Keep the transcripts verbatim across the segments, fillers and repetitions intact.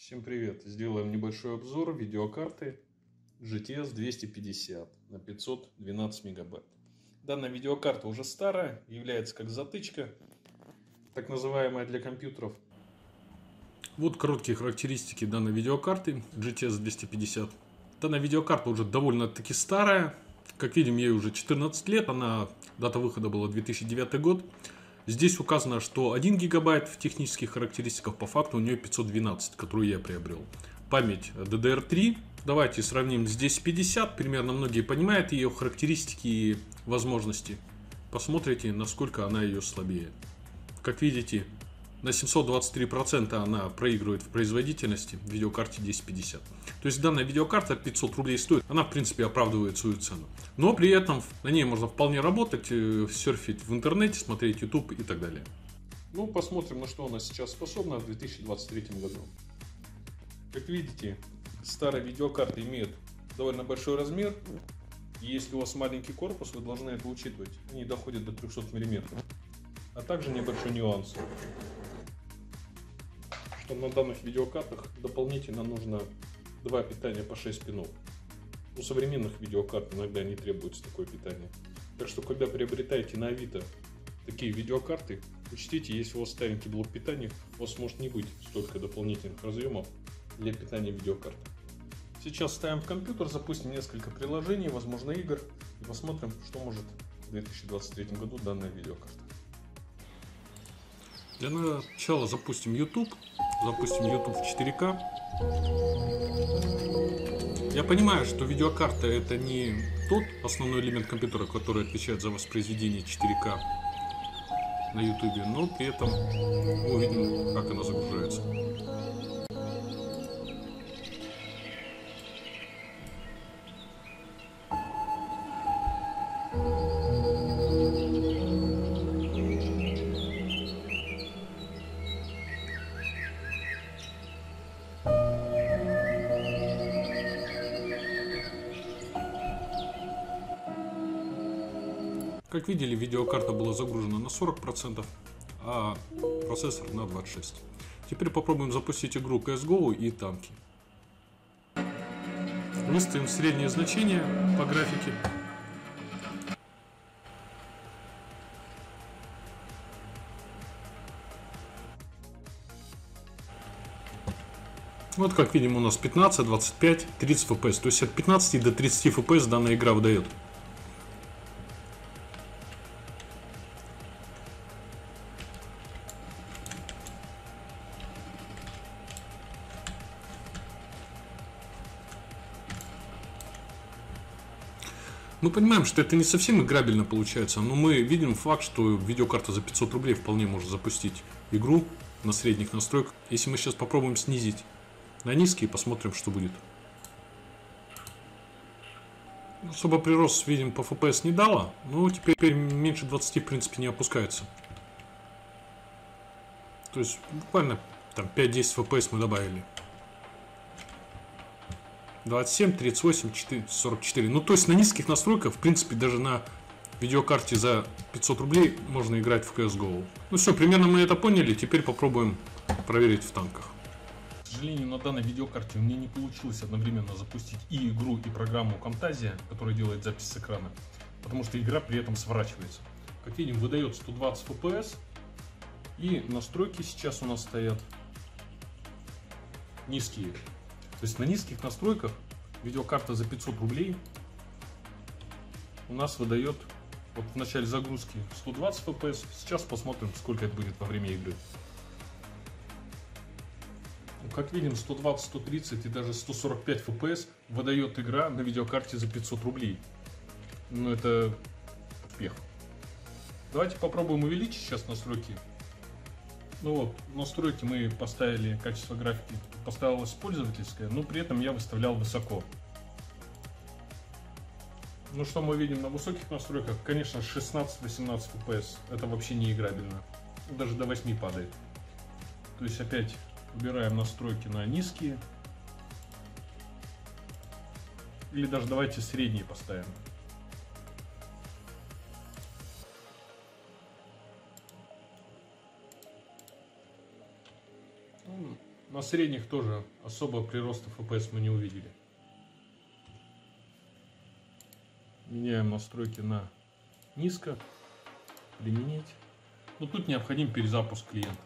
Всем привет! Сделаем небольшой обзор видеокарты джи ти эс двести пятьдесят на пятьсот двенадцать мегабайт. Данная видеокарта уже старая, является как затычка, так называемая для компьютеров. Вот короткие характеристики данной видеокарты джи ти эс двести пятьдесят. Данная видеокарта уже довольно-таки старая. Как видим, ей уже четырнадцать лет. Она, дата выхода была две тысячи девятый год. Здесь указано, что один гигабайт в технических характеристиках, по факту у нее пятьсот двенадцать, которую я приобрел. Память ди ди ар три. Давайте сравним с десять пятьдесят. Примерно многие понимают ее характеристики и возможности. Посмотрите, насколько она ее слабее. Как видите, на семьсот двадцать три процента она проигрывает в производительности в видеокарте десять пятьдесят. То есть данная видеокарта пятьсот рублей стоит. Она в принципе оправдывает свою цену. Но при этом на ней можно вполне работать, серфить в интернете, смотреть YouTube и так далее. Ну, посмотрим, на что она сейчас способна в две тысячи двадцать третьем году. Как видите, старая видеокарта имеет довольно большой размер. И если у вас маленький корпус, вы должны это учитывать. Они доходят до трёхсот миллиметров. А также небольшой нюанс, что на данных видеокартах дополнительно нужно два питания по шесть пинов. У современных видеокарт иногда не требуется такое питание. Так что, когда приобретаете на Авито такие видеокарты, учтите, если у вас старенький блок питания, у вас может не быть столько дополнительных разъемов для питания видеокарты. Сейчас ставим в компьютер, запустим несколько приложений, возможно игр, и посмотрим, что может в две тысячи двадцать третьем году данная видеокарта. Для начала запустим YouTube. Запустим YouTube в четыре ка. Я понимаю, что видеокарта это не тот основной элемент компьютера, который отвечает за воспроизведение четыре ка на YouTube, но при этом мы увидим, как она загружается. Как видели, видеокарта была загружена на сорок процентов, а процессор на двадцать шесть процентов. Теперь попробуем запустить игру си эс го и танки. Выставим среднее значение по графике. Вот как видим, у нас пятнадцать, двадцать пять, тридцать эф пи эс. То есть от пятнадцати до тридцати эф пи эс данная игра выдает. Мы понимаем, что это не совсем играбельно получается, но мы видим факт, что видеокарта за пятьсот рублей вполне может запустить игру на средних настройках. Если мы сейчас попробуем снизить на низкие, посмотрим, что будет. Особо прирост, видим, по эф пи эс не дало, но теперь меньше двадцати в принципе не опускается. То есть буквально там пять-десять эф пи эс мы добавили. двадцать семь, тридцать восемь, сорок четыре. Ну, то есть на низких настройках, в принципе, даже на видеокарте за пятьсот рублей можно играть в си эс го. Ну все, примерно мы это поняли. Теперь попробуем проверить в танках. К сожалению, на данной видеокарте у меня не получилось одновременно запустить и игру, и программу Camtasia, которая делает запись с экрана, потому что игра при этом сворачивается. Как видим, выдает сто двадцать эф пи эс. И настройки сейчас у нас стоят низкие. То есть на низких настройках видеокарта за пятьсот рублей у нас выдает вот в начале загрузки сто двадцать эф пи эс. Сейчас посмотрим, сколько это будет во время игры. Как видим, сто двадцать, сто тридцать и даже сто сорок пять эф пи эс выдает игра на видеокарте за пятьсот рублей. Ну это успех. Давайте попробуем увеличить сейчас настройки. Ну вот, настройки мы поставили, качество графики поставилось пользовательское, но при этом я выставлял высоко. Ну что мы видим на высоких настройках? Конечно, шестнадцать-восемнадцать эф пи эс. Это вообще не играбельно. Даже до восьми падает. То есть опять убираем настройки на низкие. Или даже давайте средние поставим. На средних тоже особо прироста эф пи эс мы не увидели. Меняем настройки на низко. Применить. Но тут необходим перезапуск клиента.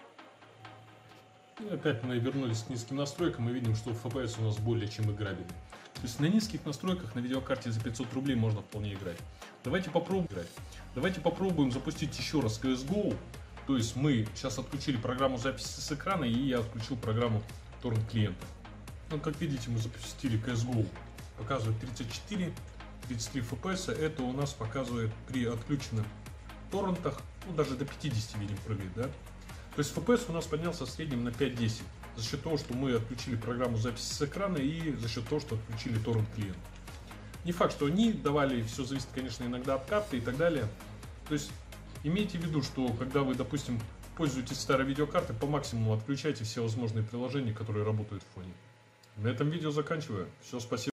И опять мы вернулись к низким настройкам и видим, что эф пи эс у нас более чем играбельный. То есть на низких настройках на видеокарте за пятьсот рублей можно вполне играть. Давайте попробуем играть. Давайте попробуем запустить еще раз си эс го. То есть мы сейчас отключили программу записи с экрана, и я отключил программу торрент клиента. Ну, как видите, мы запустили си эс го. Показывает тридцать четыре, тридцать три эф пи эс. Это у нас показывает при отключенных торрентах, ну, даже до пятидесяти видим прыгает, да? То есть эф пи эс у нас поднялся в среднем на пять-десять. За счет того, что мы отключили программу записи с экрана и за счет того, что отключили торрент клиент. Не факт, что они давали, все зависит, конечно, иногда от карты и так далее. То есть имейте в виду, что когда вы, допустим, пользуетесь старой видеокартой, по максимуму отключайте все возможные приложения, которые работают в фоне. На этом видео заканчиваю. Все, спасибо.